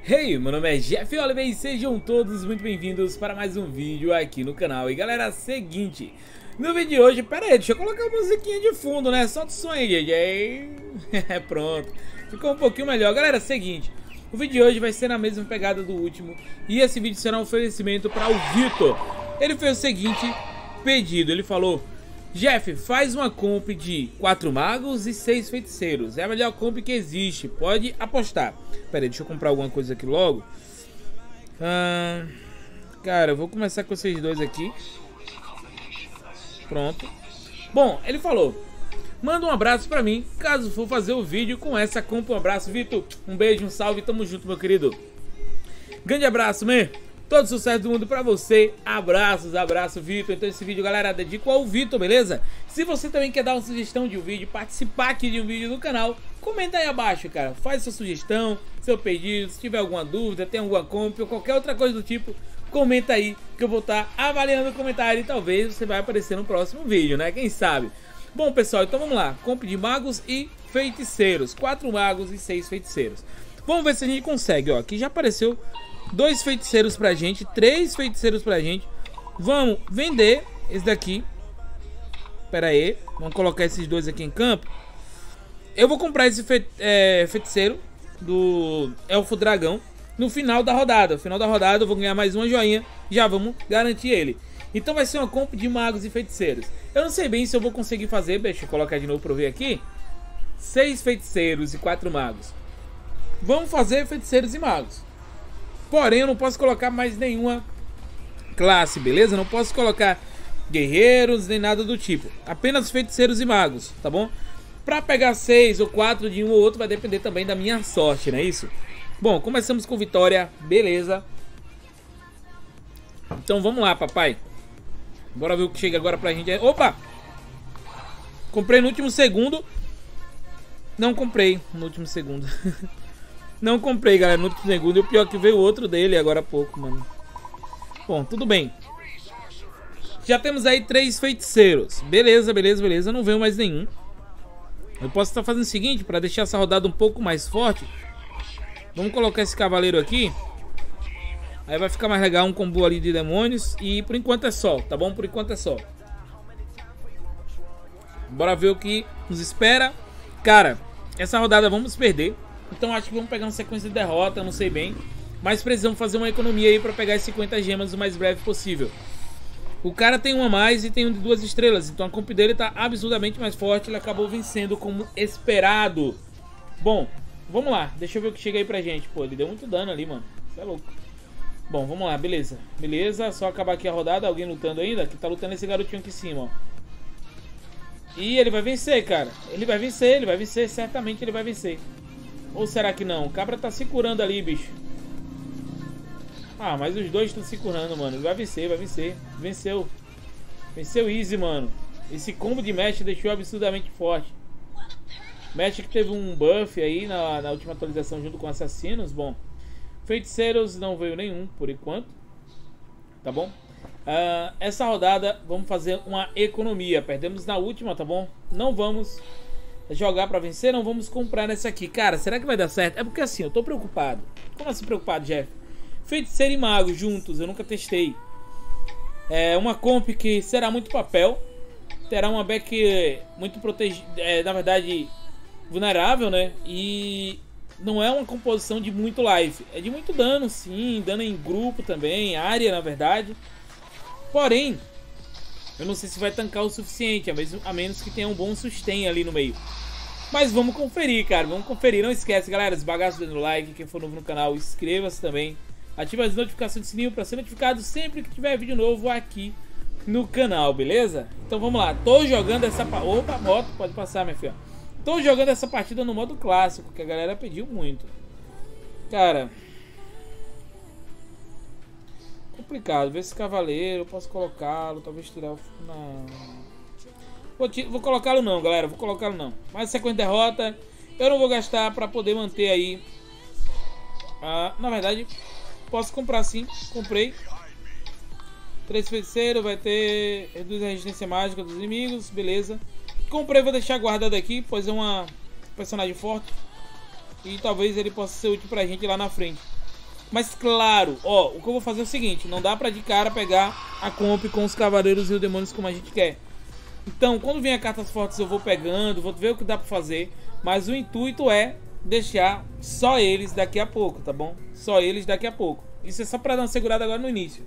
Hey, meu nome é Jeff Oliver e sejam todos muito bem-vindos para mais um vídeo aqui no canal. E galera, seguinte, no vídeo de hoje, pera aí, deixa eu colocar a musiquinha de fundo, né? Solta o som aí, DJ. Pronto, ficou um pouquinho melhor. Galera, seguinte, o vídeo de hoje vai ser na mesma pegada do último. E esse vídeo será um oferecimento para o Vitor. Ele fez o seguinte pedido, ele falou: Jeff, faz uma comp de 4 magos e 6 feiticeiros. É a melhor comp que existe, pode apostar. Pera aí, deixa eu comprar alguma coisa aqui logo. Cara, eu vou começar com esses dois aqui. Pronto. Bom, ele falou: manda um abraço pra mim, caso for fazer o vídeo com essa comp. Um abraço, Vitor. Um beijo, um salve, tamo junto, meu querido. Grande abraço, man. Todo sucesso do mundo pra você. Abraços, abraço, Vitor. Então esse vídeo, galera, dedico ao Vitor, beleza? Se você também quer dar uma sugestão de um vídeo, participar aqui de um vídeo do canal, comenta aí abaixo, cara. Faz sua sugestão, seu pedido. Se tiver alguma dúvida, tem alguma comp ou qualquer outra coisa do tipo, comenta aí que eu vou estar avaliando o comentário e talvez você vai aparecer no próximo vídeo, né? Quem sabe? Bom, pessoal, então vamos lá. Comp de magos e feiticeiros. 4 magos e 6 feiticeiros. Vamos ver se a gente consegue, ó. Aqui já apareceu 2 feiticeiros pra gente, 3 feiticeiros pra gente. Vamos vender esse daqui. Pera aí, vamos colocar esses dois aqui em campo. Eu vou comprar esse feiticeiro do Elfo Dragão no final da rodada. No final da rodada eu vou ganhar mais uma joinha. Já vamos garantir ele. Então vai ser uma comp de magos e feiticeiros. Eu não sei bem se eu vou conseguir fazer. Deixa eu colocar de novo pra eu ver aqui. 6 feiticeiros e 4 magos. Vamos fazer feiticeiros e magos. Porém, eu não posso colocar mais nenhuma classe, beleza? Não posso colocar guerreiros nem nada do tipo. Apenas feiticeiros e magos, tá bom? Pra pegar 6 ou 4 de um ou outro vai depender também da minha sorte, não é isso? Bom, começamos com vitória, beleza. Então vamos lá, papai. Bora ver o que chega agora pra gente. Opa! Comprei no último segundo. Não comprei no último segundo. Não comprei, galera, no último segundo. E o pior é que veio outro dele agora há pouco, mano. Bom, tudo bem. Já temos aí 3 feiticeiros. Beleza, beleza, beleza. Não veio mais nenhum. Eu posso estar fazendo o seguinte, para deixar essa rodada um pouco mais forte. Vamos colocar esse cavaleiro aqui. Aí vai ficar mais legal um combo ali de demônios. E por enquanto é só, tá bom? Por enquanto é só. Bora ver o que nos espera. Cara, essa rodada vamos perder. Então acho que vamos pegar uma sequência de derrota, não sei bem. Mas precisamos fazer uma economia aí para pegar as 50 gemas o mais breve possível. O cara tem uma a mais e tem um de 2 estrelas. Então a comp dele tá absurdamente mais forte. Ele acabou vencendo como esperado. Bom, vamos lá. Deixa eu ver o que chega aí pra gente. Pô, ele deu muito dano ali, mano. Você é louco. Bom, vamos lá, beleza. Beleza, só acabar aqui a rodada. Alguém lutando ainda? Que tá lutando esse garotinho aqui em cima, ó. E ele vai vencer, cara. Ele vai vencer. Certamente ele vai vencer. Ou será que não? O cabra tá se curando ali, bicho. Ah, mas os dois estão se curando, mano. Vai vencer, vai vencer. Venceu. Venceu easy, mano. Esse combo de Mesh deixou absurdamente forte. Mesh que teve um buff aí na última atualização junto com assassinos. Bom, feiticeiros não veio nenhum por enquanto. Tá bom? Essa rodada vamos fazer uma economia. Perdemos na última, tá bom? Não vamos jogar pra vencer, não vamos comprar nessa aqui. Cara, será que vai dar certo? É porque assim, eu tô preocupado. Como assim preocupado, Jeff? Feiticeiro e mago juntos, eu nunca testei. É uma comp que será muito papel. Terá uma back muito protegida, na verdade, vulnerável, né? E não é uma composição de muito life. É de muito dano, sim. Dano em grupo também, área, na verdade. Porém, eu não sei se vai tancar o suficiente, a menos que tenha um bom sustain ali no meio. Mas vamos conferir, cara, vamos conferir. Não esquece, galera, esbagaça o dedo no like. Quem for novo no canal, inscreva-se também. Ative as notificações do sininho para ser notificado sempre que tiver vídeo novo aqui no canal, beleza? Então vamos lá, tô jogando essa... Opa, moto, pode passar, minha filha. Tô jogando essa partida no modo clássico, que a galera pediu muito. Cara... complicado, ver esse cavaleiro, posso colocá-lo, talvez tirar o... Não... Vou colocá-lo não, galera, vou colocá-lo não. Mas sequência de derrota, eu não vou gastar pra poder manter aí. Na verdade, posso comprar sim, comprei. 3 feiticeiros, vai ter... reduz a resistência mágica dos inimigos, beleza. Comprei, vou deixar guardado aqui, pois é uma personagem forte. E talvez ele possa ser útil pra gente lá na frente. Mas claro, ó, o que eu vou fazer é o seguinte, não dá pra de cara pegar a comp com os cavaleiros e os demônios como a gente quer. Então, quando vem a cartas fortes eu vou pegando, vou ver o que dá pra fazer. Mas o intuito é deixar só eles daqui a pouco, tá bom? Só eles daqui a pouco. Isso é só pra dar uma segurada agora no início.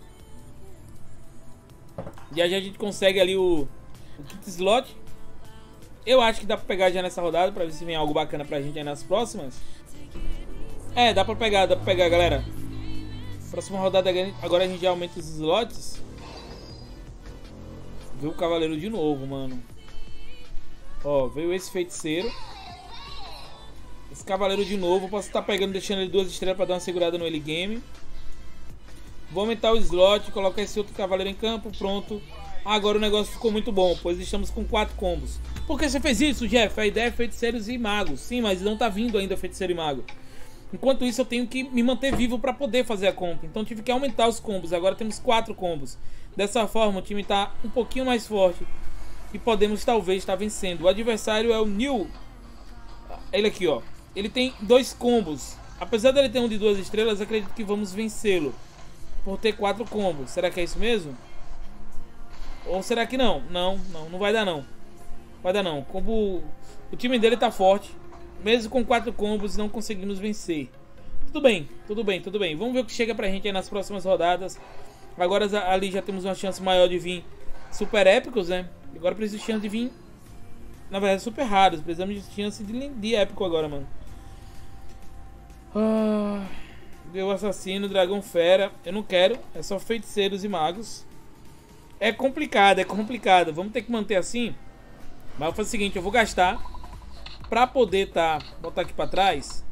Já já a gente consegue ali o kit slot. Eu acho que dá pra pegar já nessa rodada, pra ver se vem algo bacana pra gente aí nas próximas. É, dá pra pegar, galera. Próxima rodada agora a gente já aumenta os slots. Veio o cavaleiro de novo, mano. Ó, veio esse feiticeiro. Esse cavaleiro de novo. Posso estar pegando, deixando ele 2 estrelas pra dar uma segurada no early game. Vou aumentar o slot, colocar esse outro cavaleiro em campo, pronto. Agora o negócio ficou muito bom, pois estamos com 4 combos. Por que você fez isso, Jeff? A ideia é feiticeiros e magos. Sim, mas não tá vindo ainda feiticeiro e mago. Enquanto isso eu tenho que me manter vivo para poder fazer a comp. Então tive que aumentar os combos. Agora temos 4 combos. Dessa forma o time está um pouquinho mais forte. E podemos talvez estar vencendo. O adversário é o Neil. Ele aqui, ó. Ele tem 2 combos. Apesar dele ter um de 2 estrelas, acredito que vamos vencê-lo. Por ter 4 combos. Será que é isso mesmo? Ou será que não? Não vai dar não. Vai dar não. O time dele tá forte. Mesmo com 4 combos não conseguimos vencer. Tudo bem. Vamos ver o que chega pra gente aí nas próximas rodadas. Agora ali já temos uma chance maior de vir super épicos, né? Agora preciso de chance de vir, na verdade, super raros. Precisamos de chance de épico agora, mano. Deu assassino, dragão fera. Eu não quero, é só feiticeiros e magos. É complicado. Vamos ter que manter assim. Mas eu vou fazer o seguinte, eu vou gastar pra poder botar aqui pra trás.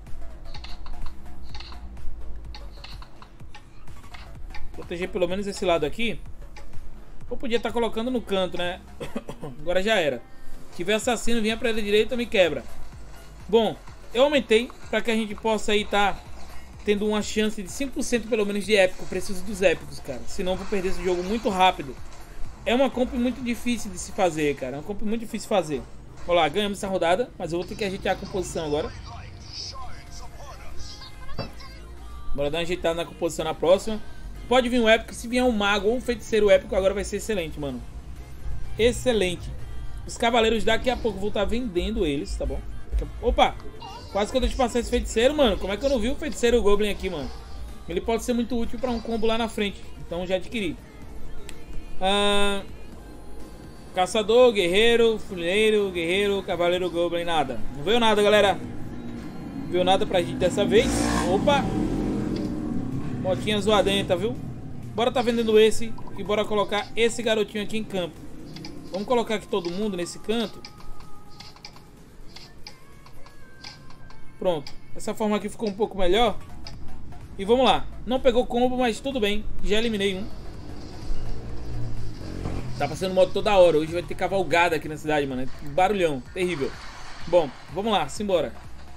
Proteger pelo menos esse lado aqui. Ou podia estar colocando no canto, né? Agora já era. Se tiver assassino, vinha pra ele direita, me quebra. Bom, eu aumentei pra que a gente possa aí tendo uma chance de 5% pelo menos de épico. Preciso dos épicos, cara. Senão eu vou perder esse jogo muito rápido. É uma comp muito difícil de se fazer, cara. É uma comp muito difícil de fazer. Olha lá, ganhamos essa rodada, mas eu vou ter que ajeitar a composição agora. Bora dar uma ajeitada na composição na próxima. Pode vir um épico, se vier um mago ou um feiticeiro épico agora vai ser excelente, mano. Excelente. Os cavaleiros daqui a pouco vou estar vendendo eles, tá bom? Opa, quase que eu deixo passar esse feiticeiro, mano. Como é que eu não vi o feiticeiro Goblin aqui, mano? Ele pode ser muito útil pra um combo lá na frente. Então já adquiri. Caçador, guerreiro, fuleiro, guerreiro, cavaleiro, goblin, nada. Não veio nada, galera. Não veio nada pra gente dessa vez. Opa! Motinha zoadenta, viu? Bora tá vendendo esse e bora colocar esse garotinho aqui em campo. Vamos colocar aqui todo mundo nesse canto. Pronto. Essa forma aqui ficou um pouco melhor. E vamos lá. Não pegou combo, mas tudo bem. Já eliminei um. Tá passando modo toda hora. Hoje vai ter cavalgada aqui na cidade, mano. É barulhão. Terrível. Bom, vamos lá. Simbora.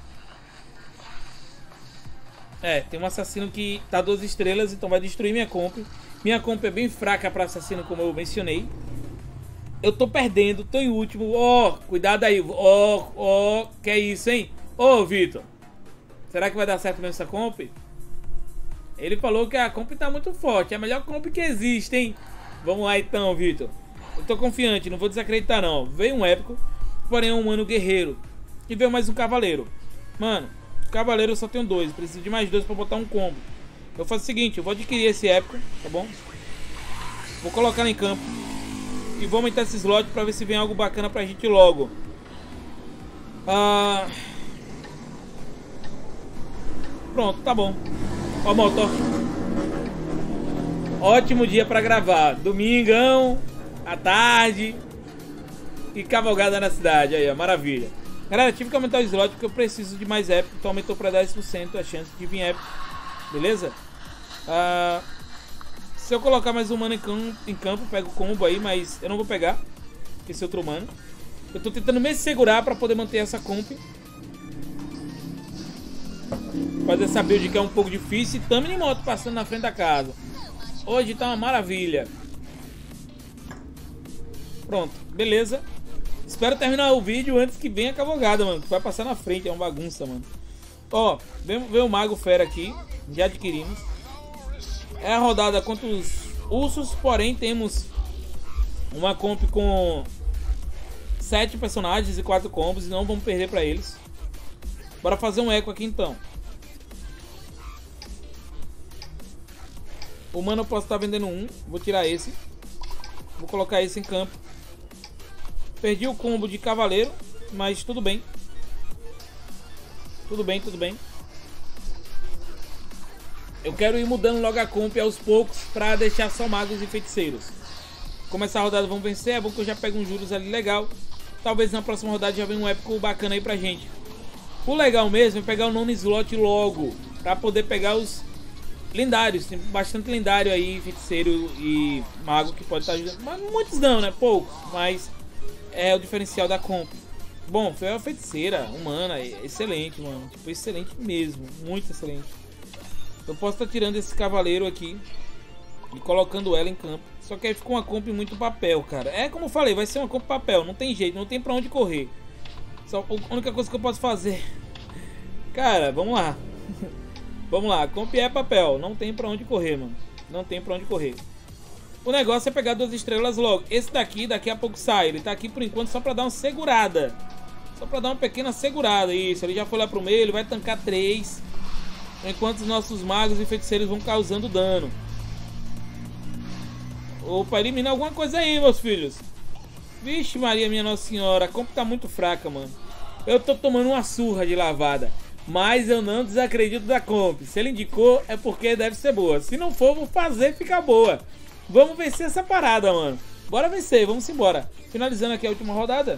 Tem um assassino que tá 12 estrelas, então vai destruir minha comp. Minha comp é bem fraca pra assassino, como eu mencionei. Eu tô perdendo, tô em último. Cuidado aí. Que é isso, hein? Vitor. Será que vai dar certo mesmo essa comp? Ele falou que a comp tá muito forte. É a melhor comp que existe, hein? Vamos lá então, Vitor. Eu tô confiante, não vou desacreditar não. Veio um épico, porém é um humano guerreiro. E veio mais um cavaleiro. Mano, cavaleiro eu só tenho 2. Preciso de mais 2 pra botar um combo. Eu faço o seguinte, eu vou adquirir esse épico, tá bom? Vou colocar em campo. E vou aumentar esse slot pra ver se vem algo bacana pra gente logo. Pronto, tá bom. Ó, moto. Ótimo dia pra gravar. Domingão, à tarde. E cavalgada na cidade. Aí, ó, maravilha. Galera, tive que aumentar o slot porque eu preciso de mais épico. Então aumentou pra 10% a chance de vir épico. Beleza? Se eu colocar mais um mano em campo, pego o combo aí, mas eu não vou pegar esse outro mano. Eu tô tentando me segurar pra poder manter essa comp. Fazer essa build que é um pouco difícil. E tamo em moto passando na frente da casa. Hoje tá uma maravilha. Pronto, beleza. Espero terminar o vídeo antes que venha a cavalgada, mano. Que vai passar na frente, é uma bagunça, mano. Ó, veio o mago fera aqui. Já adquirimos. É a rodada contra os ursos, porém temos uma comp com 7 personagens e 4 combos e não vamos perder pra eles. Bora fazer um eco aqui então. O mano eu posso estar vendendo um. Vou tirar esse. Vou colocar esse em campo. Perdi o combo de cavaleiro, mas tudo bem. Tudo bem, tudo bem. Eu quero ir mudando logo a comp aos poucos pra deixar só magos e feiticeiros. Como essa rodada vamos vencer, é bom que eu já pego uns juros ali legal. Talvez na próxima rodada já venha um épico bacana aí pra gente. O legal mesmo é pegar o nono slot logo, pra poder pegar os lendários. Tem bastante lendário aí, feiticeiro e mago que pode estar ajudando. Mas muitos não, né? Poucos, mas é o diferencial da comp. Bom, foi a feiticeira humana, excelente, mano. Tipo, excelente mesmo, muito excelente. Eu posso estar tirando esse cavaleiro aqui e colocando ela em campo. Só que aí ficou uma comp muito papel, cara. É como eu falei, vai ser uma comp papel. Não tem jeito, não tem pra onde correr. Só a única coisa que eu posso fazer... Cara, vamos lá. Vamos lá, comp é papel. Não tem pra onde correr, mano. Não tem pra onde correr. O negócio é pegar 2 estrelas logo. Esse daqui a pouco sai. Ele tá aqui por enquanto só pra dar uma segurada. Só pra dar uma pequena segurada. Isso, ele já foi lá pro meio, ele vai tancar 3. Enquanto os nossos magos e feiticeiros vão causando dano. Opa, elimina alguma coisa aí, meus filhos. Vixe Maria, minha Nossa Senhora. A comp tá muito fraca, mano. Eu tô tomando uma surra de lavada. Mas eu não desacredito da comp. Se ele indicou, é porque deve ser boa. Se não for, vou fazer ficar boa. Vamos vencer essa parada, mano. Bora vencer, vamos embora. Finalizando aqui a última rodada.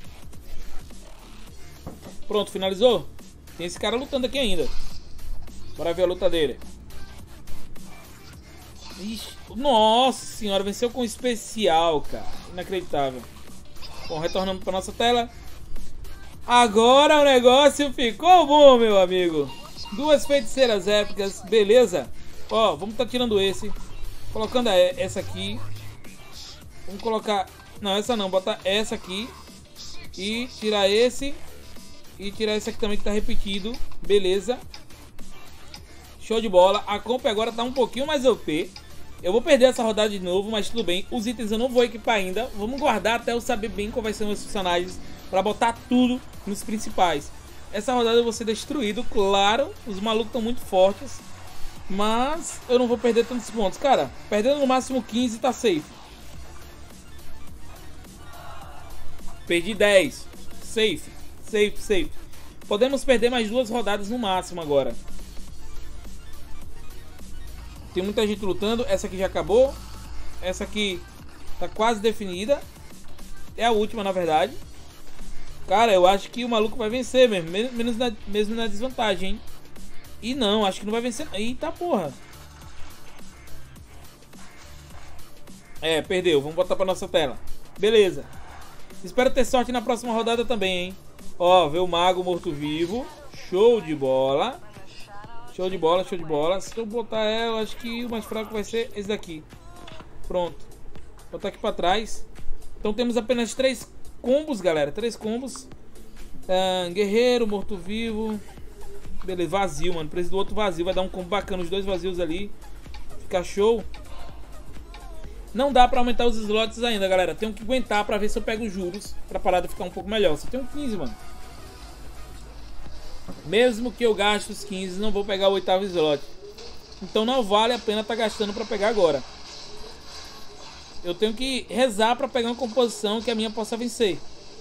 Pronto, finalizou? Tem esse cara lutando aqui ainda. Bora ver a luta dele. Ixi, nossa senhora, venceu com especial, cara. Inacreditável. Bom, retornando para nossa tela. Agora o negócio ficou bom, meu amigo. 2 feiticeiras épicas, beleza? Ó, vamos estar tirando esse. Colocando essa aqui. Vamos colocar... Não, essa não, botar essa aqui. E tirar esse. E tirar esse aqui também que tá repetido. Beleza. Show de bola. A comp agora tá um pouquinho mais OP. Eu vou perder essa rodada de novo, mas tudo bem. Os itens eu não vou equipar ainda. Vamos guardar até eu saber bem qual vai ser meus personagens, pra botar tudo nos principais. Essa rodada eu vou ser destruído, claro. Os malucos estão muito fortes. Mas eu não vou perder tantos pontos. Cara, perdendo no máximo 15 tá safe. Perdi 10. Safe, safe, safe. Podemos perder mais 2 rodadas no máximo agora. Tem muita gente lutando. Essa aqui já acabou. Essa aqui tá quase definida. É a última, na verdade. Cara, eu acho que o maluco vai vencer mesmo. Mesmo na desvantagem, hein? E não, acho que não vai vencer. Eita porra. É, perdeu. Vamos botar pra nossa tela. Beleza. Espero ter sorte na próxima rodada também, hein? Ó, vê o mago morto-vivo. Show de bola. Show de bola, show de bola. Se eu botar ela, acho que o mais fraco vai ser esse daqui. Pronto. Vou botar aqui pra trás. Então temos apenas 3 combos, galera. 3 combos. Guerreiro, morto-vivo. Beleza, vazio, mano. Preciso do outro vazio. Vai dar um combo bacana. Os 2 vazios ali. Fica show. Não dá pra aumentar os slots ainda, galera. Tenho que aguentar pra ver se eu pego os juros. Pra parada ficar um pouco melhor. Só tenho 15, mano. Mesmo que eu gaste os 15, não vou pegar o 8º slot. Então não vale a pena estar gastando para pegar agora. Eu tenho que rezar para pegar uma composição que a minha possa vencer.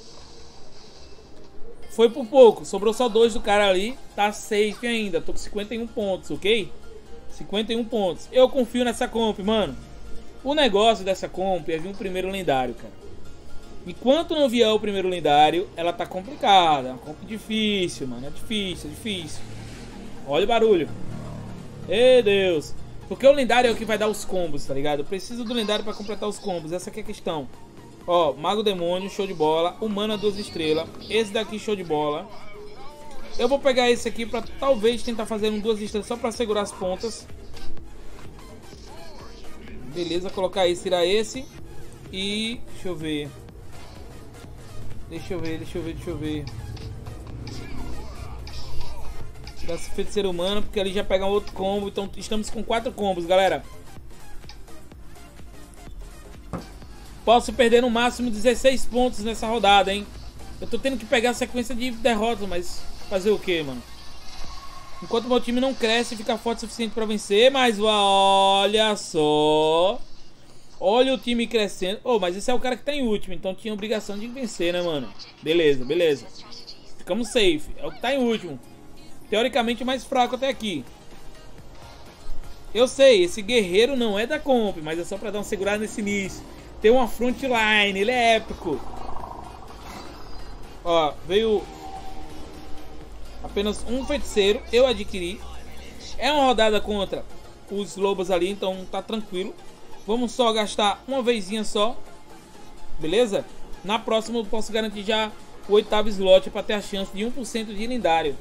Foi por pouco, sobrou só 2 do cara ali. Tá safe ainda, tô com 51 pontos, ok? 51 pontos. Eu confio nessa comp, mano. O negócio dessa comp é vir um primeiro lendário, cara. Enquanto não vier o primeiro lendário, ela tá complicada. É uma comp difícil, mano. É difícil, é difícil. Olha o barulho. Ei, Deus. Porque o lendário é o que vai dar os combos, tá ligado? Eu preciso do lendário pra completar os combos. Essa aqui é a questão. Ó, Mago Demônio, show de bola. Humana 2 estrelas. Esse daqui, show de bola. Eu vou pegar esse aqui pra talvez tentar fazer um 2 estrelas só pra segurar as pontas. Beleza, colocar esse, tirar esse. E... deixa eu ver. Deixa eu ver. Tirar esse feiticeiro humano, porque ali já pega um outro combo. Então estamos com 4 combos, galera. Posso perder no máximo 16 pontos nessa rodada, hein? Eu tô tendo que pegar a sequência de derrotas, mas fazer o que, mano? Enquanto meu time não cresce e fica forte o suficiente pra vencer. Mas olha só. Olha o time crescendo. Oh, mas esse é o cara que tá em último, então tinha obrigação de vencer, né, mano? Beleza, beleza. Ficamos safe. É o que tá em último. Teoricamente mais fraco até aqui. Eu sei, esse guerreiro não é da comp, mas é só pra dar uma segurada nesse início. Tem uma frontline, ele é épico. Ó, veio apenas um feiticeiro, eu adquiri. É uma rodada contra os lobos ali, então tá tranquilo. Vamos só gastar uma vezinha só, beleza? Na próxima eu posso garantir já o 8º slot para ter a chance de 1% de lendário.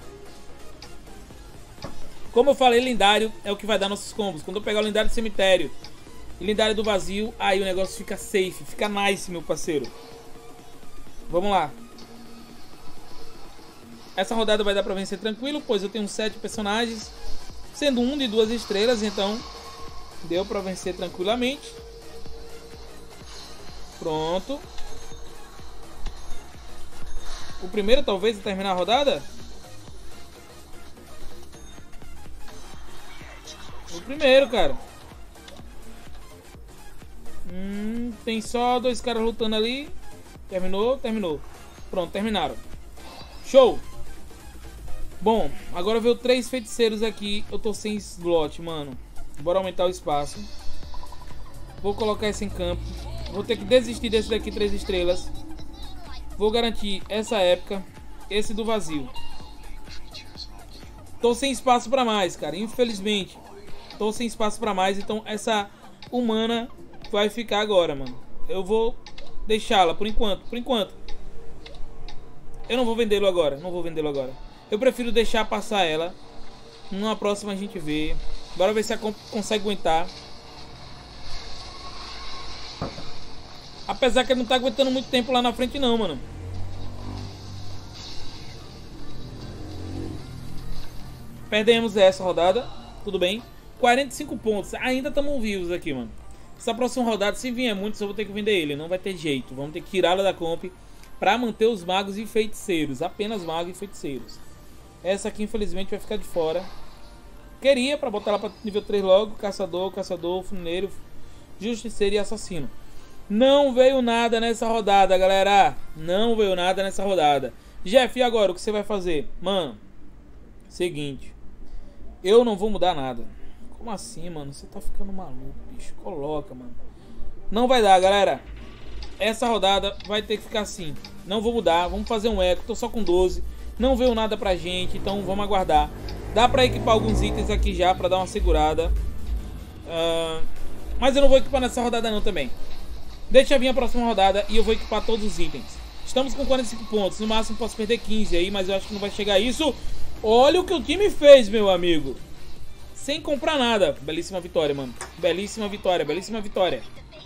Como eu falei, lendário é o que vai dar nossos combos. Quando eu pegar o lendário do cemitério e lendário do vazio, aí o negócio fica safe, fica nice, meu parceiro. Vamos lá. Essa rodada vai dar pra vencer tranquilo, pois eu tenho 7 personagens, sendo um de 2 estrelas, então deu pra vencer tranquilamente. Pronto. O primeiro talvez a terminar a rodada? O primeiro, cara. Tem só 2 caras lutando ali. Terminou, terminou. Pronto, terminaram. Show. Bom, agora veio 3 feiticeiros aqui. Eu tô sem slot, mano. Bora aumentar o espaço. Vou colocar esse em campo. Vou ter que desistir desse daqui 3 estrelas. Vou garantir essa época. Esse do vazio. Tô sem espaço pra mais, cara. Infelizmente. Tô sem espaço pra mais. Então essa humana vai ficar agora, mano. Eu vou deixá-la por enquanto. Por enquanto. Eu não vou vendê-lo agora. Não vou vendê-lo agora. Eu prefiro deixar passar ela. Numa próxima a gente vê. Bora ver se a consegue aguentar. Apesar que ele não tá aguentando muito tempo lá na frente não, mano. Perdemos essa rodada. Tudo bem. 45 pontos. Ainda estamos vivos aqui, mano. Essa próxima rodada, se vier muito, só vou ter que vender ele. Não vai ter jeito. Vamos ter que tirá-lo da comp pra manter os magos e feiticeiros. Apenas magos e feiticeiros. Essa aqui, infelizmente, vai ficar de fora. Queria pra botar ela pra nível 3 logo. Caçador, caçador, funeiro, justiceiro e assassino. Não veio nada nessa rodada, galera. Não veio nada nessa rodada. Jeff, e agora? O que você vai fazer? Mano, seguinte. Eu não vou mudar nada. Como assim, mano? Você tá ficando maluco, bicho. Coloca, mano. Não vai dar, galera. Essa rodada vai ter que ficar assim. Não vou mudar. Vamos fazer um eco. Tô só com 12. Não veio nada pra gente, então vamos aguardar. Dá pra equipar alguns itens aqui já pra dar uma segurada. Mas eu não vou equipar nessa rodada não também. Deixa vir a próxima rodada e eu vou equipar todos os itens. Estamos com 45 pontos. No máximo posso perder 15 aí, mas eu acho que não vai chegar a isso. Olha o que o time fez, meu amigo. Sem comprar nada. Belíssima vitória, mano. Belíssima vitória, belíssima vitória.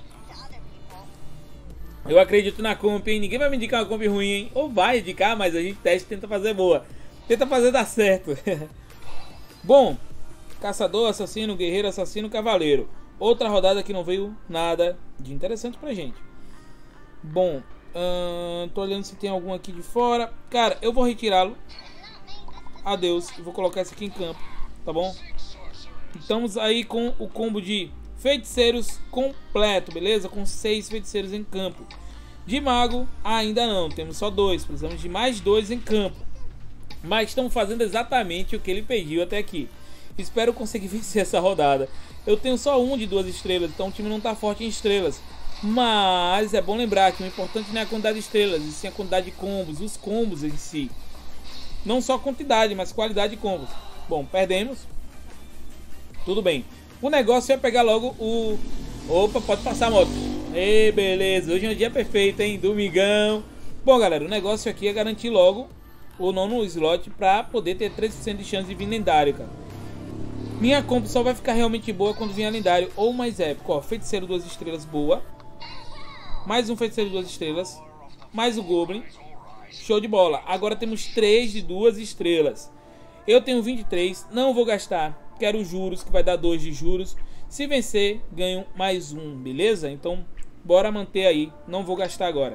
Eu acredito na comp, hein? Ninguém vai me indicar uma comp ruim, hein? Ou vai indicar, mas a gente testa e tenta fazer boa. Tenta fazer dar certo. Bom, caçador, assassino, guerreiro, assassino, cavaleiro. Outra rodada que não veio nada de interessante pra gente. Bom, tô olhando se tem algum aqui de fora. Cara, eu vou retirá-lo. Adeus. E vou colocar esse aqui em campo, tá bom? Estamos aí com o combo de feiticeiros completo, beleza? Com 6 feiticeiros em campo. De mago, ainda não. Temos só 2. Precisamos de mais 2 em campo. Mas estamos fazendo exatamente o que ele pediu até aqui. Espero conseguir vencer essa rodada. Eu tenho só um de 2 estrelas, então o time não está forte em estrelas. Mas é bom lembrar que o importante não é a quantidade de estrelas, e sim a quantidade de combos, os combos em si. Não só quantidade, mas qualidade de combos. Bom, perdemos. Tudo bem. O negócio é pegar logo o... Opa, pode passar a moto. Ei, beleza. Hoje é um dia perfeito, hein? Domingão. Bom, galera, o negócio aqui é garantir logo o 9º slot pra poder ter 3% de chance de vir lendário, cara. Minha comp só vai ficar realmente boa quando vier lendário ou mais épico. Ó, feiticeiro 2 estrelas, boa. Mais um feiticeiro 2 estrelas. Mais o Goblin. Show de bola. Agora temos 3 de 2 estrelas. Eu tenho 23, não vou gastar. Quero os juros, que vai dar 2 de juros. Se vencer, ganho mais 1, beleza? Então, bora manter aí. Não vou gastar agora.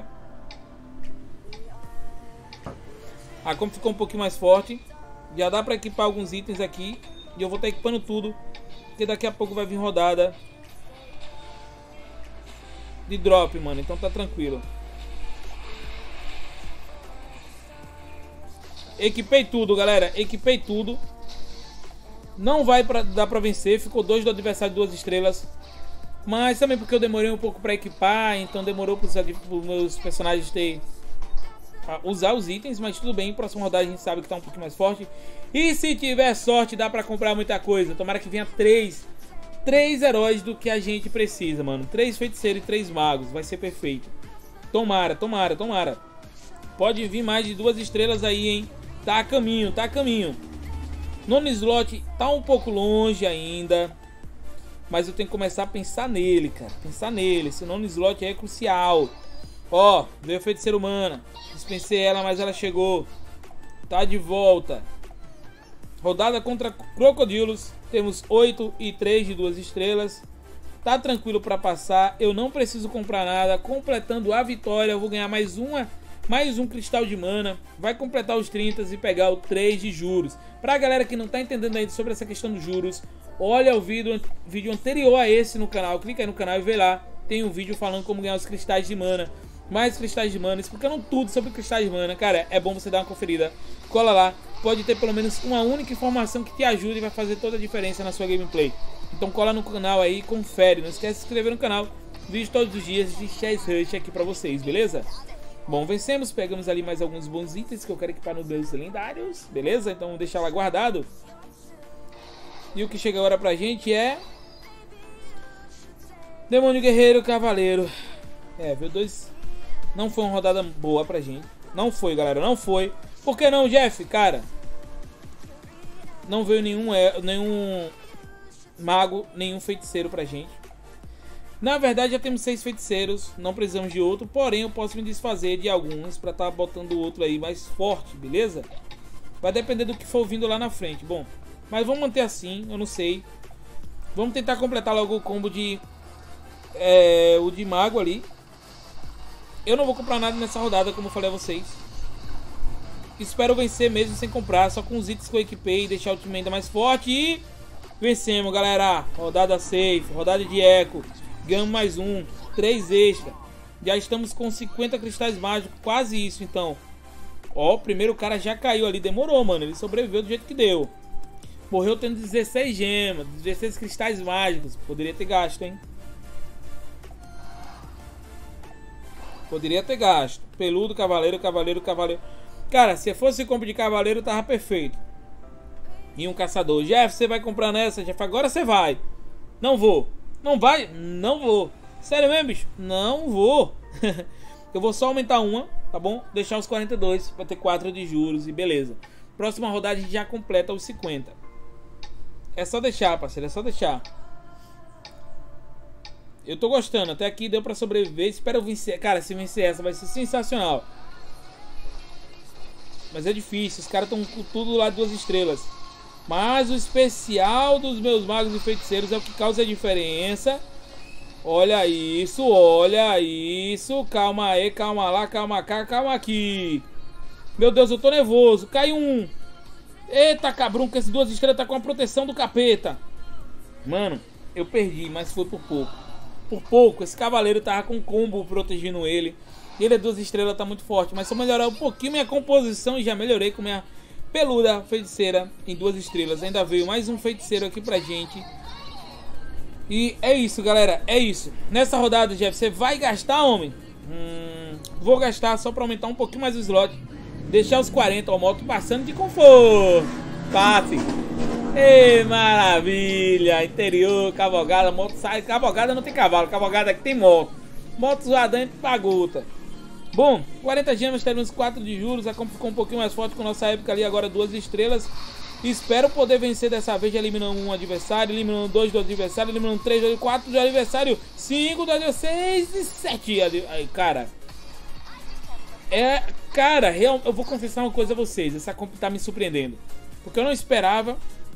A comp ficou um pouquinho mais forte. Já dá pra equipar alguns itens aqui. E eu vou estar equipando tudo, porque daqui a pouco vai vir rodada de drop, mano. Então tá tranquilo. Equipei tudo, galera. Equipei tudo. Não vai dar pra vencer. Ficou 2 do adversário, 2 estrelas. Mas também porque eu demorei um pouco pra equipar. Então demorou pros meus personagens usar os itens. Mas tudo bem. Próxima rodada a gente sabe que tá um pouquinho mais forte. E se tiver sorte, dá pra comprar muita coisa. Tomara que venha 3 heróis do que a gente precisa, mano. 3 feiticeiros e 3 magos. Vai ser perfeito. Tomara, tomara, tomara. Pode vir mais de 2 estrelas aí, hein. Tá a caminho, tá a caminho. Nono slot tá um pouco longe ainda. Mas eu tenho que começar a pensar nele, cara. Pensar nele. Esse nono slot é crucial. Ó, veio a feiticeira humana. Dispensei ela, mas ela chegou. Tá de volta. Rodada contra crocodilos. Temos 8 e 3 de 2 estrelas. Tá tranquilo pra passar. Eu não preciso comprar nada. Completando a vitória, eu vou ganhar mais um cristal de mana. Vai completar os 30 e pegar o 3 de juros. Pra galera que não tá entendendo ainda sobre essa questão dos juros, olha o vídeo anterior a esse no canal. Clica aí no canal e vê lá. Tem um vídeo falando como ganhar os cristais de mana. Mais cristais de mana, explicando tudo sobre cristais de mana. Cara, é bom você dar uma conferida. Cola lá. Pode ter pelo menos uma única informação que te ajude e vai fazer toda a diferença na sua gameplay. Então cola no canal aí e confere. Não esquece de se inscrever no canal. Vídeo todos os dias de Chess Rush aqui pra vocês, beleza? Bom, vencemos, pegamos ali mais alguns bons itens que eu quero equipar nos meus lendários, beleza? Então vou deixar lá guardado. E o que chega agora pra gente é... Demônio Guerreiro Cavaleiro. Viu 2... Não foi uma rodada boa pra gente. Não foi, galera, não foi. Por que não, Jeff? Cara, não veio nenhum mago, nenhum feiticeiro pra gente. Na verdade já temos 6 feiticeiros, não precisamos de outro. Porém eu posso me desfazer de alguns pra estar botando o outro aí mais forte, beleza? Vai depender do que for vindo lá na frente. Bom, mas vamos manter assim, eu não sei. Vamos tentar completar logo o combo de... o de mago ali. Eu não vou comprar nada nessa rodada, como eu falei a vocês. Espero vencer mesmo sem comprar, só com os itens que eu equipei e deixar o time ainda mais forte. E vencemos, galera. Rodada safe, rodada de eco. Ganhamos mais 3 extra. Já estamos com 50 cristais mágicos, quase isso então. Ó, o primeiro cara já caiu ali, demorou, mano. Ele sobreviveu do jeito que deu. Morreu tendo 16 gemas, 16 cristais mágicos. Poderia ter gasto, hein? Poderia ter gasto. Peludo, cavaleiro, cavaleiro, cavaleiro. Cara, se fosse combo de cavaleiro, tava perfeito. E um caçador. Jeff, você vai comprar nessa, Jeff? Agora você vai. Não vou. Não vai? Não vou. Sério mesmo, bicho? Não vou. Eu vou só aumentar uma, tá bom? Deixar os 42, vai ter 4 de juros e beleza. Próxima rodada a gente já completa os 50. É só deixar, parceiro, é só deixar. Eu tô gostando, até aqui deu pra sobreviver. Espero vencer. Cara, se vencer essa vai ser sensacional. Mas é difícil, os caras estão com tudo lá 2 estrelas. Mas o especial dos meus magos e feiticeiros é o que causa a diferença. Olha isso, olha isso. Calma aí, calma lá, calma cá, calma aqui. Meu Deus, eu tô nervoso. Cai um. Eita, cabrão, que essas 2 estrelas tá com a proteção do capeta. Mano, eu perdi, mas foi por pouco. Por pouco, esse cavaleiro tava com combo protegendo ele. Ele é 2 estrelas, tá muito forte. Mas se eu melhorar um pouquinho minha composição, e já melhorei com minha peluda feiticeira em 2 estrelas. Ainda veio mais um feiticeiro aqui pra gente. E é isso, galera, é isso. Nessa rodada, Jeff, você vai gastar, homem? Vou gastar só pra aumentar um pouquinho mais o slot. Deixar os 40, ó, moto passando de conforto. Passe. Ei, maravilha. Interior, cavalgada, moto sai. Cavalgada não tem cavalo, cavalgada aqui tem moto. Moto zoadante paguta. Bom, 40 gemas, teremos 4 de juros. A comp ficou um pouquinho mais forte com nossa época ali, agora 2 estrelas. Espero poder vencer dessa vez, eliminando um adversário, eliminando 2 do adversário, eliminando 3, 4 do adversário, 5 do adversário, 6 e 7. Aí, cara. Cara, eu vou confessar uma coisa a vocês. Essa comp tá me surpreendendo. Porque eu não esperava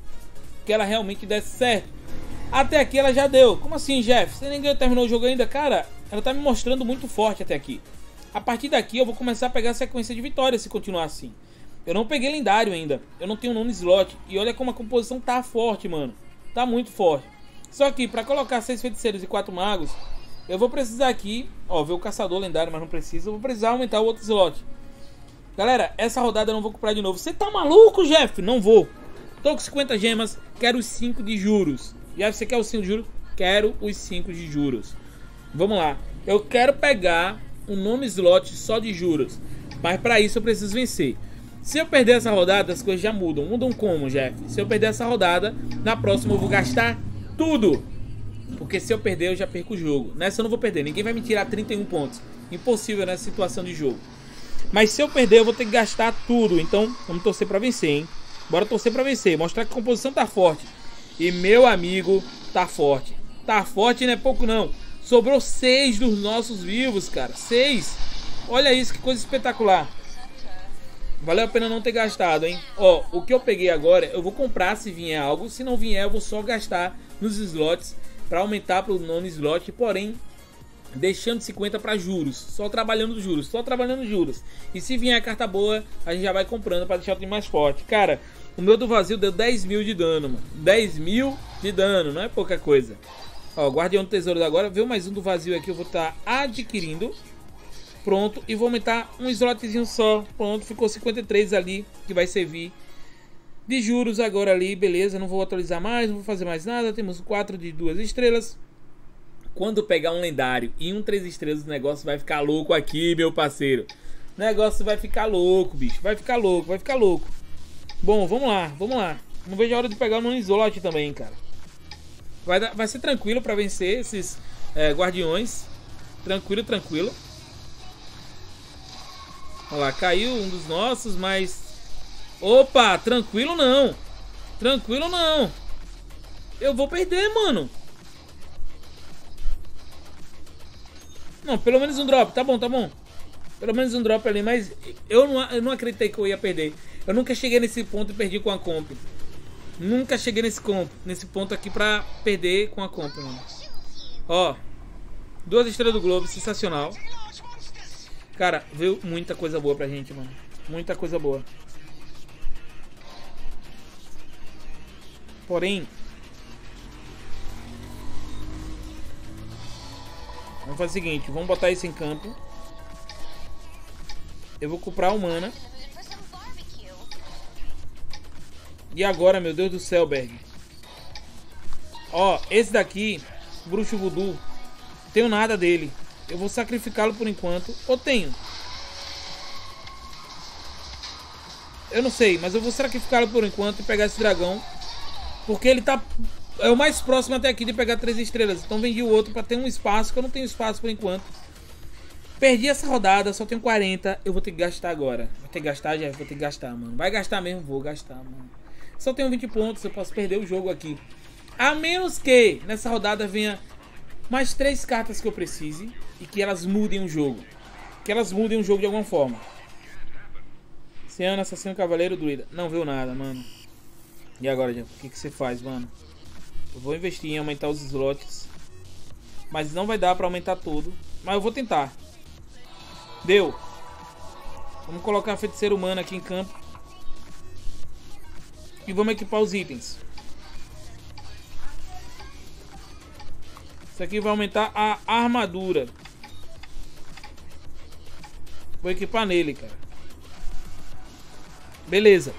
que ela realmente desse certo. Até aqui ela já deu. Como assim, Jeff? Você nem terminou o jogo ainda? Cara, ela tá me mostrando muito forte até aqui. A partir daqui eu vou começar a pegar a sequência de vitórias se continuar assim. Eu não peguei lendário ainda. Eu não tenho nono slot. E olha como a composição tá forte, mano. Tá muito forte. Só que pra colocar 6 feiticeiros e 4 magos, eu vou precisar aqui, ó, ver o caçador lendário, mas não precisa. Eu vou precisar aumentar o outro slot. Galera, essa rodada eu não vou comprar de novo. Você tá maluco, Jeff? Não vou. Tô com 50 gemas, quero os 5 de juros. Jeff, você quer os 5 de juros? Quero os 5 de juros. Vamos lá. Eu quero pegar um nono slot só de juros. Mas pra isso eu preciso vencer. Se eu perder essa rodada, as coisas já mudam. Mudam como, Jeff? Se eu perder essa rodada, na próxima eu vou gastar tudo. Porque se eu perder, eu já perco o jogo. Nessa eu não vou perder. Ninguém vai me tirar 31 pontos. Impossível nessa situação de jogo. Mas se eu perder, eu vou ter que gastar tudo. Então, vamos torcer pra vencer, hein? Bora torcer pra vencer. Mostrar que a composição tá forte. E meu amigo, tá forte. Tá forte, não é pouco não. Sobrou 6 dos nossos vivos, cara. 6. Olha isso, que coisa espetacular. Valeu a pena não ter gastado, hein? Ó, o que eu peguei agora, eu vou comprar se vier algo. Se não vier, eu vou só gastar nos slots para aumentar para o nono slot. Porém, deixando 50 para juros. Só trabalhando juros, só trabalhando juros. E se vier a carta boa, a gente já vai comprando para deixar o time mais forte. Cara, o meu do vazio deu 10 mil de dano, mano. 10 mil de dano, não é pouca coisa. Ó, Guardião do Tesouro agora. Veio mais um do vazio aqui, eu vou estar adquirindo. Pronto, e vou aumentar um slotzinho só. Pronto, ficou 53 ali, que vai servir de juros agora ali. Beleza, não vou atualizar mais, não vou fazer mais nada. Temos 4 de 2 estrelas. Quando pegar um lendário e um 3 estrelas, o negócio vai ficar louco aqui, meu parceiro. O negócio vai ficar louco, bicho. Vai ficar louco, vai ficar louco. Bom, vamos lá, vamos lá. Não vejo a hora de pegar um slot também, cara. Vai ser tranquilo pra vencer esses guardiões. Tranquilo, tranquilo. Olha lá, caiu um dos nossos, mas... Opa, tranquilo não. Tranquilo não. Eu vou perder, mano. Não, pelo menos um drop, tá bom, tá bom. Pelo menos um drop ali, mas eu não acreditei que eu ia perder. Eu nunca cheguei nesse ponto e perdi com a comp. Nunca cheguei nesse ponto aqui pra perder com a comp, mano. Ó, 2 estrelas do Globo, sensacional. Cara, veio muita coisa boa pra gente, mano. Muita coisa boa. Porém, vamos fazer o seguinte, vamos botar isso em campo. Eu vou comprar o mana. E agora, meu Deus do céu, Berg. Ó, esse daqui, Bruxo Voodoo, tenho nada dele. Eu vou sacrificá-lo por enquanto. Ou tenho? Eu não sei, mas eu vou sacrificá-lo por enquanto e pegar esse dragão. Porque ele tá... É o mais próximo até aqui de pegar 3 estrelas. Então vendi o outro pra ter um espaço, que eu não tenho espaço por enquanto. Perdi essa rodada, só tenho 40. Eu vou ter que gastar agora. Vou ter que gastar, já vou ter que gastar, mano. Vai gastar mesmo? Vou gastar, mano. Só tenho 20 pontos, eu posso perder o jogo aqui. A menos que nessa rodada venha mais 3 cartas que eu precise e que elas mudem o jogo. Que elas mudem o jogo de alguma forma. Ciano, Assassino, Cavaleiro, Druida. Não viu nada, mano. E agora, Jeff? O que você faz, mano? Eu vou investir em aumentar os slots. Mas não vai dar pra aumentar tudo. Mas eu vou tentar. Deu. Vamos colocar a feiticeira humana aqui em campo. E vamos equipar os itens. Isso aqui vai aumentar a armadura. Vou equipar nele, cara. Beleza.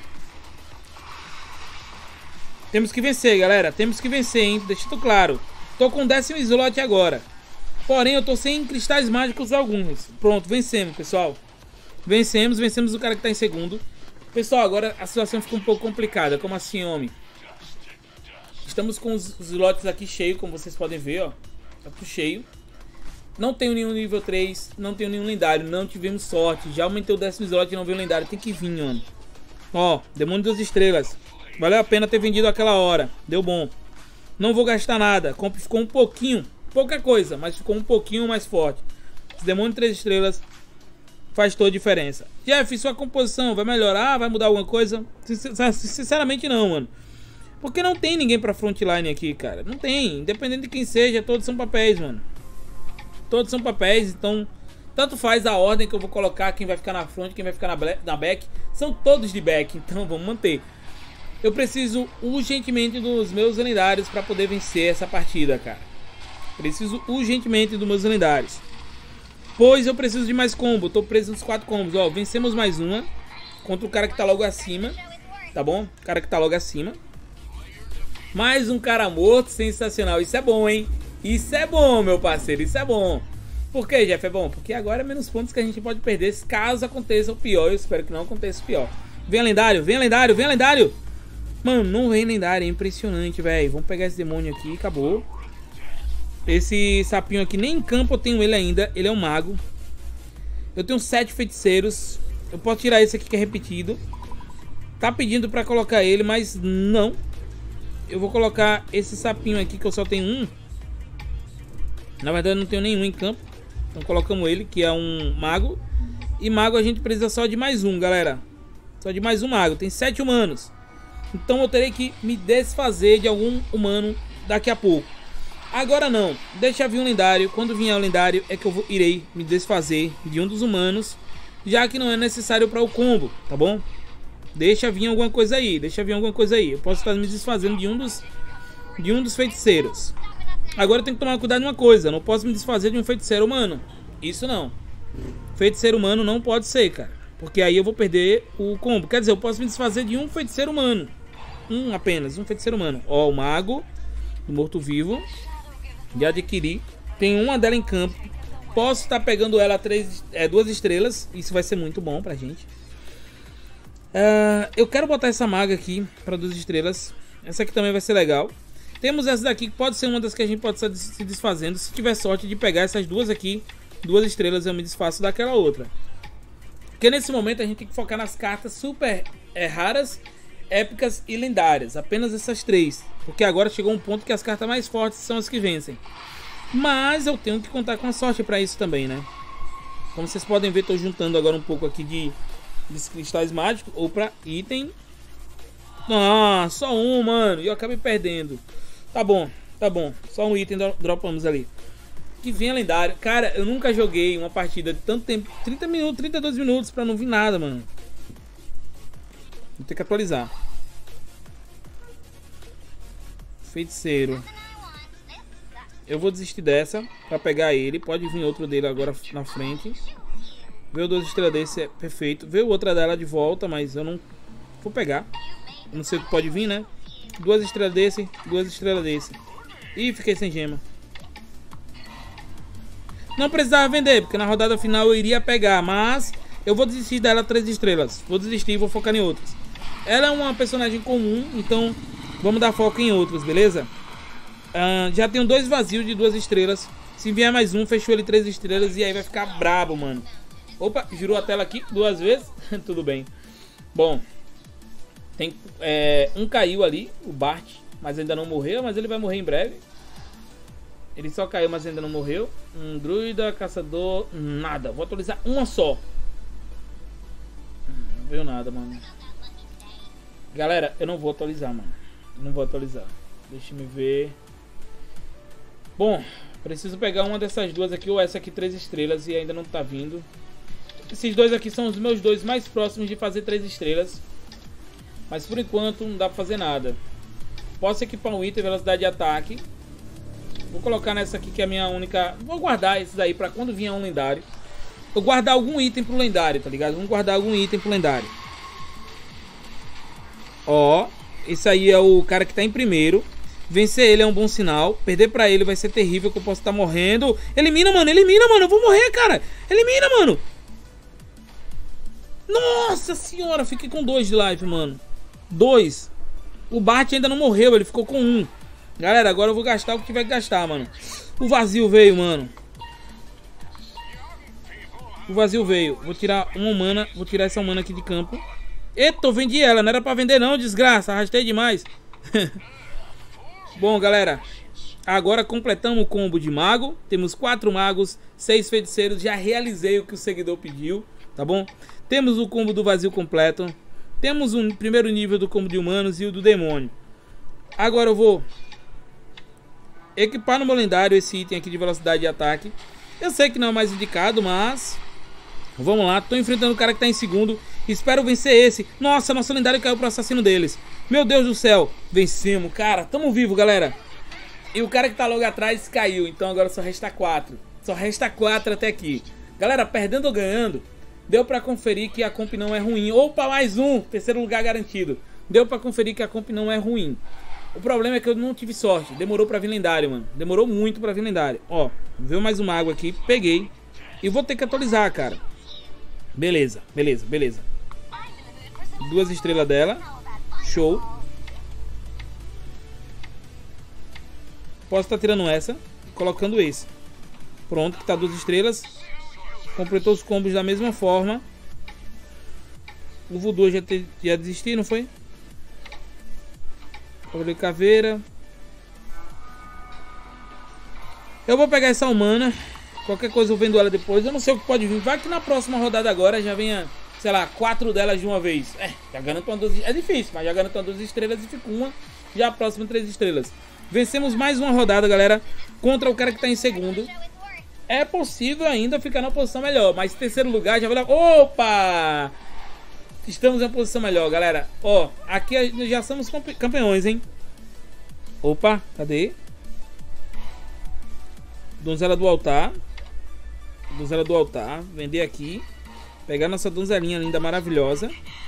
Temos que vencer, galera. Temos que vencer, hein? Deixa tudo claro. Tô com 10º slot agora. Porém, eu tô sem cristais mágicos alguns. Pronto, vencemos, pessoal. Vencemos o cara que tá em segundo. Pessoal, agora a situação ficou um pouco complicada. Como assim, homem? Estamos com os slots aqui cheios, como vocês podem ver, ó. Tá tudo cheio. Não tenho nenhum nível 3, não tenho nenhum lendário, não tivemos sorte. Já aumentei o 10º slot e não veio lendário. Tem que vir, mano. Ó, demônio 2 estrelas. Valeu a pena ter vendido aquela hora. Deu bom. Não vou gastar nada. A comp ficou um pouquinho, pouca coisa, mas ficou um pouquinho mais forte. Demônio 3 estrelas. faz toda a diferença. Jeff, sua composição vai melhorar? Vai mudar alguma coisa? Sinceramente não, mano. Porque não tem ninguém pra frontline aqui, cara. Não tem. Independente de quem seja, todos são papéis, mano. Todos são papéis, então... Tanto faz a ordem que eu vou colocar, quem vai ficar na front, quem vai ficar na back. São todos de back, então vamos manter. Eu preciso urgentemente dos meus lendários pra poder vencer essa partida, cara. Preciso urgentemente dos meus lendários. Pois eu preciso de mais combo. Tô preso nos 4 combos. Ó, vencemos mais uma. Contra o cara que tá logo acima. Tá bom? O cara que tá logo acima. Mais um cara morto. Sensacional. Isso é bom, hein? Isso é bom, meu parceiro. Isso é bom. Por que, Jeff? É bom? Porque agora é menos pontos que a gente pode perder caso aconteça o pior. Eu espero que não aconteça o pior. Venha lendário. Venha lendário. Venha lendário. Mano, não vem lendário. É impressionante, velho. Vamos pegar esse demônio aqui. Acabou. Esse sapinho aqui, nem em campo eu tenho ele ainda. Ele é um mago. Eu tenho 7 feiticeiros. Eu posso tirar esse aqui que é repetido. Tá pedindo pra colocar ele, mas não. Eu vou colocar esse sapinho aqui que eu só tenho um. Na verdade eu não tenho nenhum em campo. Então colocamos ele, que é um mago. E mago a gente precisa só de mais um, galera. Só de mais um mago. Tem 7 humanos. Então eu terei que me desfazer de algum humano daqui a pouco. Agora não, deixa vir um lendário. Quando vier o lendário é que eu irei me desfazer de um dos humanos, já que não é necessário para o combo, tá bom? Deixa vir alguma coisa aí, deixa vir alguma coisa aí. Eu posso estar me desfazendo de um dos feiticeiros. Agora eu tenho que tomar cuidado de uma coisa. Não posso me desfazer de um feiticeiro humano. Isso não. Feiticeiro humano não pode ser, cara, porque aí eu vou perder o combo. Quer dizer, eu posso me desfazer de um feiticeiro humano. Apenas, um feiticeiro humano. Ó, o mago do morto-vivo. Já adquiri. Tem uma dela em campo. Posso estar pegando ela 2 estrelas. Isso vai ser muito bom pra gente. Eu quero botar essa maga aqui para 2 estrelas. Essa aqui também vai ser legal. Temos essa daqui que pode ser uma das que a gente pode estar se desfazendo. Se tiver sorte de pegar essas duas aqui, 2 estrelas, eu me desfaço daquela outra. Porque nesse momento a gente tem que focar nas cartas super raras, épicas e lendárias. Apenas essas 3. Porque agora chegou um ponto que as cartas mais fortes são as que vencem. Mas eu tenho que contar com a sorte para isso também, né? Como vocês podem ver, estou juntando agora um pouco aqui de cristais mágicos. Ou para item. Ah, só um, mano. E eu acabei perdendo. Tá bom, tá bom. Só um item dropamos ali. Que venha lendário. Cara, eu nunca joguei uma partida de tanto tempo. 30 minutos, 32 minutos para não vir nada, mano. Vou ter que atualizar. Feiticeiro. Eu vou desistir dessa para pegar ele. Pode vir outro dele agora na frente. Veio 2 estrelas desse, é perfeito. Veio outra dela de volta, mas eu não vou pegar. Eu não sei o que pode vir, né? 2 estrelas desse, 2 estrelas desse. Ih, fiquei sem gema. Não precisava vender, porque na rodada final eu iria pegar. Mas eu vou desistir dela 3 estrelas. Vou desistir e vou focar em outras. Ela é uma personagem comum, então vamos dar foco em outros, beleza? Já tenho 2 vazios de 2 estrelas. Se vier mais um, fechou ele 3 estrelas. E aí vai ficar brabo, mano. Opa, girou a tela aqui 2 vezes. Tudo bem. Bom, tem um caiu ali, o Bart, mas ainda não morreu. Mas ele vai morrer em breve. Ele só caiu, mas ainda não morreu. Um druida, caçador, nada. Vou atualizar uma só. Não veio nada, mano. Galera, eu não vou atualizar, mano. Não vou atualizar. Deixa me ver. Bom, preciso pegar uma dessas duas aqui, ou essa aqui 3 estrelas, e ainda não tá vindo. Esses dois aqui são os meus 2 mais próximos de fazer 3 estrelas. Mas por enquanto não dá pra fazer nada. Posso equipar um item, velocidade de ataque. Vou colocar nessa aqui que é a minha única... Vou guardar esses aí pra quando vier um lendário. Eu guardar algum item pro lendário, tá ligado? Vamos guardar algum item pro lendário. Ó, esse aí é o cara que tá em primeiro. Vencer ele é um bom sinal. Perder pra ele vai ser terrível, que eu posso estar morrendo. Elimina, mano, eu vou morrer, cara. Elimina, mano. Nossa senhora, fiquei com 2 de life, mano. 2. O Bart ainda não morreu, ele ficou com 1. Galera, agora eu vou gastar o que tiver que gastar, mano. O vazio veio, mano. O vazio veio. Vou tirar uma mana. Vou tirar essa mana aqui de campo. Eita, eu vendi ela. Não era pra vender não, desgraça. Arrastei demais. Bom, galera. Agora completamos o combo de mago. Temos 4 magos, 6 feiticeiros. Já realizei o que o seguidor pediu. tá bom? Temos o combo do vazio completo. Temos um primeiro nível do combo de humanos e o do demônio. Agora eu vou equipar no meu lendário esse item aqui de velocidade de ataque. Eu sei que não é mais indicado, mas vamos lá, tô enfrentando o cara que tá em segundo. Espero vencer esse. Nossa, nosso lendário caiu pro assassino deles. Meu Deus do céu, vencemos, cara, tamo vivo, galera. E o cara que tá logo atrás caiu, então agora só resta 4. Só resta 4 até aqui. Galera, perdendo ou ganhando, deu pra conferir que a comp não é ruim. Opa, mais um, terceiro lugar garantido. Deu pra conferir que a comp não é ruim. O problema é que eu não tive sorte. Demorou pra vir lendário, mano. Demorou muito pra vir lendário. Ó, veio mais uma água aqui, peguei. E vou ter que atualizar, cara. Beleza, beleza, beleza. 2 estrelas dela. Show. Posso estar tirando essa, colocando esse. Pronto, que tá 2 estrelas. Completou os combos da mesma forma. O voodoo já desistiu, não foi? Cavaleiro caveira. Eu vou pegar essa humana. Qualquer coisa eu vendo ela depois. Eu não sei o que pode vir. Vai que na próxima rodada agora já venha, sei lá, 4 delas de uma vez. Já garanto uma 12. É difícil, mas já garanto uma 12 estrelas e fica uma. Já a próxima 3 estrelas. Vencemos mais uma rodada, galera, contra o cara que tá em segundo. É possível ainda ficar na posição melhor, mas terceiro lugar já vai lá. Opa! Estamos em uma posição melhor, galera. Ó, aqui já somos campeões, hein? Opa, cadê? Donzela do altar. Donzela do altar. Vender aqui. Pegar nossa donzelinha linda, maravilhosa.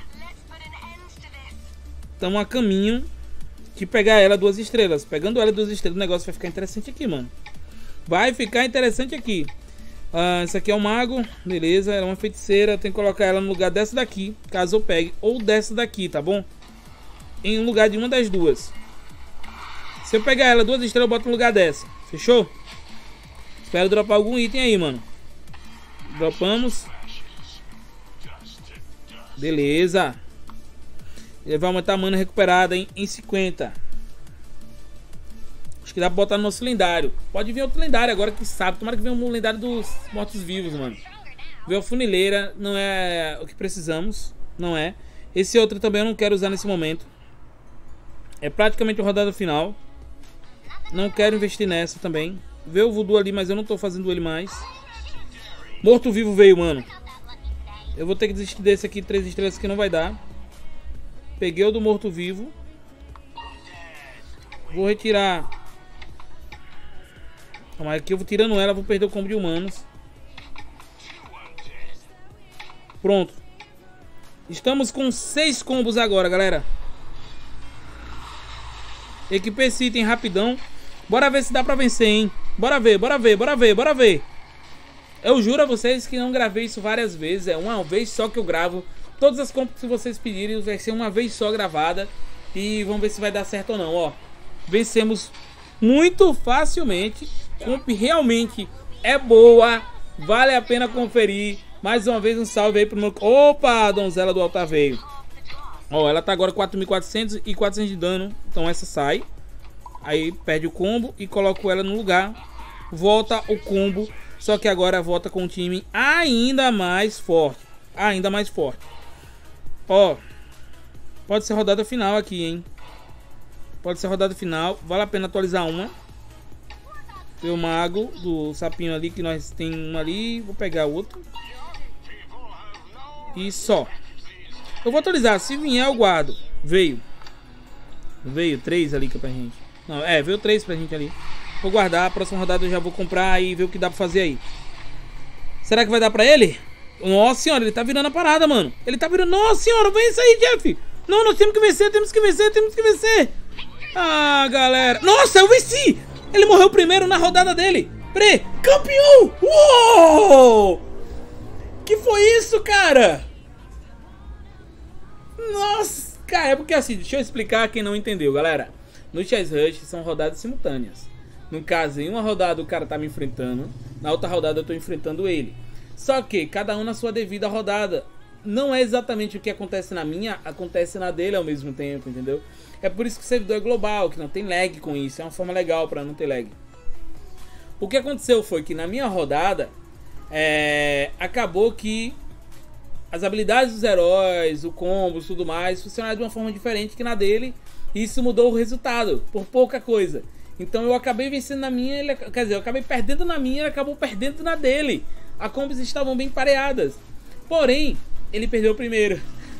Estamos a caminho de pegar ela 2 estrelas. Pegando ela 2 estrelas, o negócio vai ficar interessante aqui, mano. Vai ficar interessante aqui. Essa aqui é um mago. Beleza, ela é uma feiticeira. Tem que colocar ela no lugar dessa daqui, caso eu pegue. Ou dessa daqui, tá bom? Em lugar de uma das duas. Se eu pegar ela 2 estrelas, eu boto no lugar dessa. Fechou? Espero dropar algum item aí, mano. Dropamos. Beleza. Ele vai aumentar a mana recuperada em 50. Acho que dá pra botar no nosso lendário. Pode vir outro lendário agora, que sabe. Tomara que venha um lendário dos mortos-vivos, mano. Veio a funileira. Não é o que precisamos. Não é. Esse outro também eu não quero usar nesse momento. É praticamente a rodada final. Não quero investir nessa também. Veio o voodoo ali, mas eu não tô fazendo ele mais. Morto-vivo veio, mano. Eu vou ter que desistir desse aqui, 3 estrelas, que não vai dar. Peguei o do morto-vivo. Vou retirar. Mas aqui eu vou tirando ela, vou perder o combo de humanos. Pronto. Estamos com 6 combos agora, galera. Equipei esse item rapidão. Bora ver se dá pra vencer, hein? Bora ver, bora ver, bora ver, bora ver. Eu juro a vocês que não gravei isso várias vezes. É uma vez só que eu gravo. Todas as compras que vocês pedirem vai ser uma vez só gravada. E vamos ver se vai dar certo ou não, ó. Vencemos muito facilmente. Comp realmente é boa. Vale a pena conferir. Mais uma vez um salve aí pro meu... Opa, a donzela do altar veio. Ó, ela tá agora 4.400 e 400 de dano. Então essa sai. Aí perde o combo e coloco ela no lugar. Volta o combo. Só que agora volta com um time ainda mais forte. Ainda mais forte. Ó, pode ser rodada final aqui, hein? Pode ser rodada final. Vale a pena atualizar uma. Tem o mago do sapinho ali, que nós tem um ali. Vou pegar outro. E só. Eu vou atualizar. Se vier, eu guardo. Veio. Veio 3 ali que é pra gente. Não, veio 3 pra gente ali. Vou guardar. A próxima rodada eu já vou comprar e ver o que dá pra fazer aí. Será que vai dar pra ele? Nossa senhora, ele tá virando a parada, mano. Ele tá virando... Nossa senhora, vem isso aí, Jeff. Não, nós temos que vencer, temos que vencer, temos que vencer. Ah, galera. Nossa, eu venci. Ele morreu primeiro na rodada dele. Campeão. Uou! Que foi isso, cara? Nossa, cara, é porque assim, deixa eu explicar quem não entendeu, galera. No Chess Rush são rodadas simultâneas. No caso, em uma rodada o cara tá me enfrentando, na outra rodada eu tô enfrentando ele. Só que cada um na sua devida rodada. Não é exatamente o que acontece na minha, acontece na dele ao mesmo tempo, entendeu? É por isso que o servidor é global, que não tem lag com isso. É uma forma legal pra não ter lag. O que aconteceu foi que na minha rodada, acabou que as habilidades dos heróis, o combo e tudo mais, funcionaram de uma forma diferente que na dele. E isso mudou o resultado, por pouca coisa. Então eu acabei vencendo na minha, quer dizer, eu acabei perdendo na minha, ele acabou perdendo na dele. As combos estavam bem pareadas. Porém, ele perdeu o primeiro.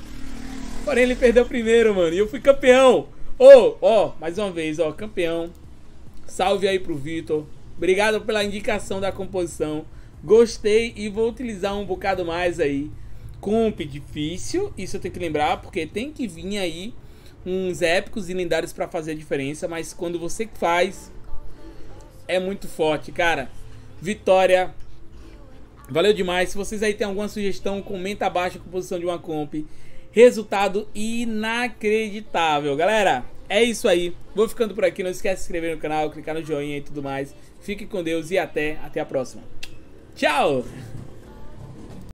Mano. E eu fui campeão. Mais uma vez, campeão. Salve aí pro Vitor. Obrigado pela indicação da composição. Gostei e vou utilizar um bocado mais aí. Comp difícil, isso eu tenho que lembrar, porque tem que vir aí uns épicos e lendários pra fazer a diferença. Mas quando você faz, é muito forte, cara. Vitória. Valeu demais. Se vocês aí tem alguma sugestão, comenta abaixo a composição de uma comp. Resultado inacreditável, galera. É isso aí. Vou ficando por aqui. Não esquece de se inscrever no canal, clicar no joinha e tudo mais. Fique com Deus e até a próxima. Tchau!